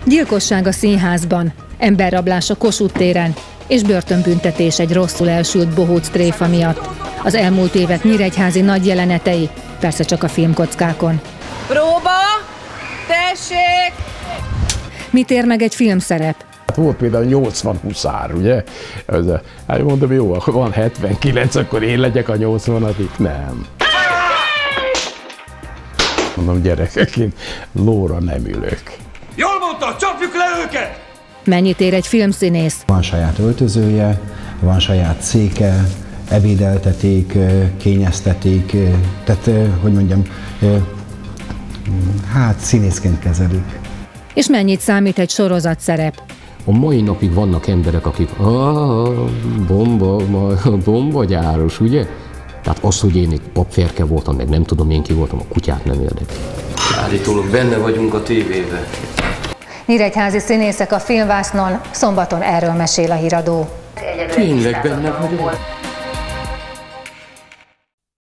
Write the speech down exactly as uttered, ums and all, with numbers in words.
Gyilkosság a színházban, emberrablás a Kossuth téren és börtönbüntetés egy rosszul elsült bohóc tréfa miatt. Az elmúlt évek nyíregyházi nagy jelenetei, persze csak a filmkockákon. Próba! Tessék! Mit ér meg egy filmszerep? Volt például nyolcvan huszár, ugye? Hát mondom, jó, akkor van hetvenkilenc, akkor én legyek a nyolcvanadik? Nem. Mondom, gyerekek, én lóra nem ülök. Jól mondta, csapjuk le őket! Mennyit ér egy filmszínész? Van saját öltözője, van saját széke, ebédeltetik, kényeztetik, tehát, hogy mondjam, hát színészként kezelik. És mennyit számít egy sorozatszerep? A mai napig vannak emberek, akik ah, bomba, bombagyáros, ugye? Tehát az, hogy én egy papférke voltam, meg nem tudom én ki voltam, a kutyát nem érdekel. Állítólag benne vagyunk a tévében. Nyíregyházi színészek a filmvásznon, szombaton erről mesél a híradó. Tényleg benne vagyunk?